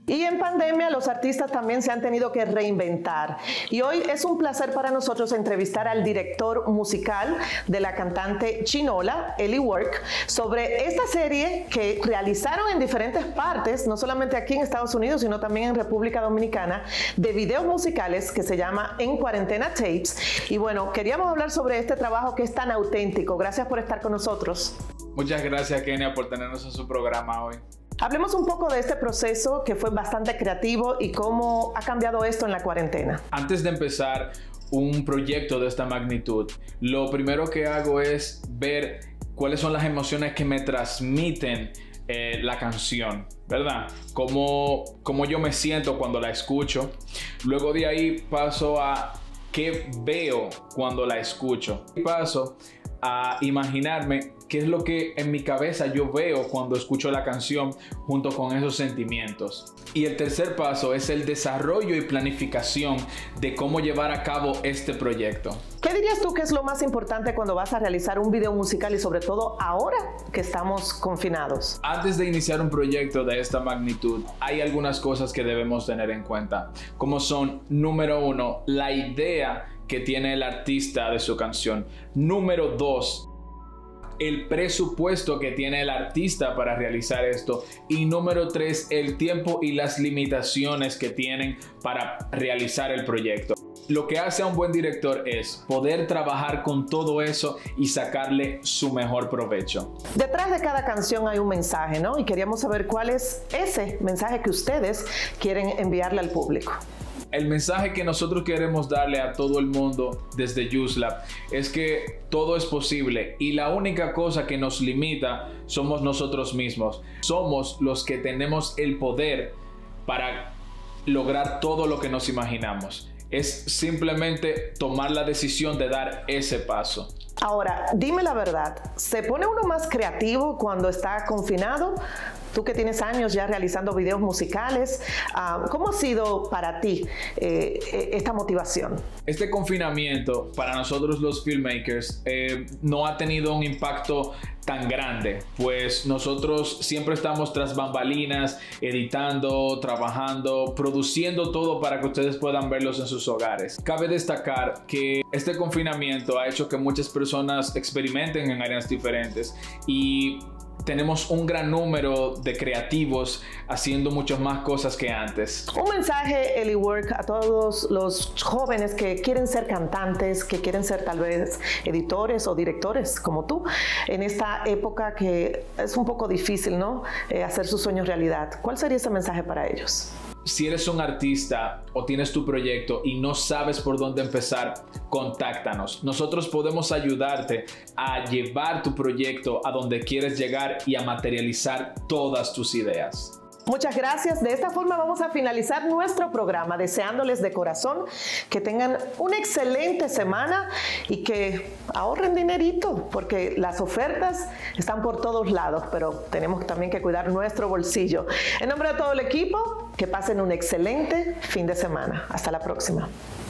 Y en pandemia los artistas también se han tenido que reinventar. Y hoy es un placer para nosotros entrevistar al director musical de la cantante chinola, Ellie Work, sobre esta serie que realizaron en diferentes partes, no solamente aquí en Estados Unidos, sino también en República Dominicana, de videos musicales que se llama En Cuarentena Tapes. Y bueno, queríamos hablar sobre este trabajo que es tan auténtico. Gracias por estar con nosotros. Muchas gracias, Kenia, por tenernos en su programa hoy. Hablemos un poco de este proceso que fue bastante creativo y cómo ha cambiado esto en la cuarentena. Antes de empezar un proyecto de esta magnitud, lo primero que hago es ver cuáles son las emociones que me transmiten la canción, ¿verdad? Cómo yo me siento cuando la escucho. Luego de ahí paso a qué veo cuando la escucho. Y paso a imaginarme qué es lo que en mi cabeza yo veo cuando escucho la canción junto con esos sentimientos. Y el tercer paso es el desarrollo y planificación de cómo llevar a cabo este proyecto. ¿Qué dirías tú que es lo más importante cuando vas a realizar un video musical y sobre todo ahora que estamos confinados? Antes de iniciar un proyecto de esta magnitud, hay algunas cosas que debemos tener en cuenta, como son, número 1, la idea que tiene el artista de su canción. Número 2, el presupuesto que tiene el artista para realizar esto. Y número 3, el tiempo y las limitaciones que tienen para realizar el proyecto. Lo que hace a un buen director es poder trabajar con todo eso y sacarle su mejor provecho. Detrás de cada canción hay un mensaje, ¿no? Y queríamos saber cuál es ese mensaje que ustedes quieren enviarle al público. El mensaje que nosotros queremos darle a todo el mundo desde YouSlap es que todo es posible y la única cosa que nos limita somos nosotros mismos. Somos los que tenemos el poder para lograr todo lo que nos imaginamos. Es simplemente tomar la decisión de dar ese paso. Ahora, dime la verdad, ¿se pone uno más creativo cuando está confinado? Tú que tienes años ya realizando videos musicales, ¿cómo ha sido para ti esta motivación? Este confinamiento para nosotros los filmmakers no ha tenido un impacto tan grande, pues nosotros siempre estamos tras bambalinas, editando, trabajando, produciendo todo para que ustedes puedan verlos en sus hogares. Cabe destacar que este confinamiento ha hecho que muchas personas experimenten en áreas diferentes y tenemos un gran número de creativos haciendo muchas más cosas que antes. Un mensaje, Ellie Work, a todos los jóvenes que quieren ser cantantes, que quieren ser tal vez editores o directores como tú, en esta época que es un poco difícil, ¿no? Hacer sus sueños realidad. ¿Cuál sería ese mensaje para ellos? Si eres un artista o tienes tu proyecto y no sabes por dónde empezar, contáctanos. Nosotros podemos ayudarte a llevar tu proyecto a donde quieres llegar y a materializar todas tus ideas. Muchas gracias. De esta forma vamos a finalizar nuestro programa, deseándoles de corazón que tengan una excelente semana y que ahorren dinerito, porque las ofertas están por todos lados, pero tenemos también que cuidar nuestro bolsillo. En nombre de todo el equipo, que pasen un excelente fin de semana. Hasta la próxima.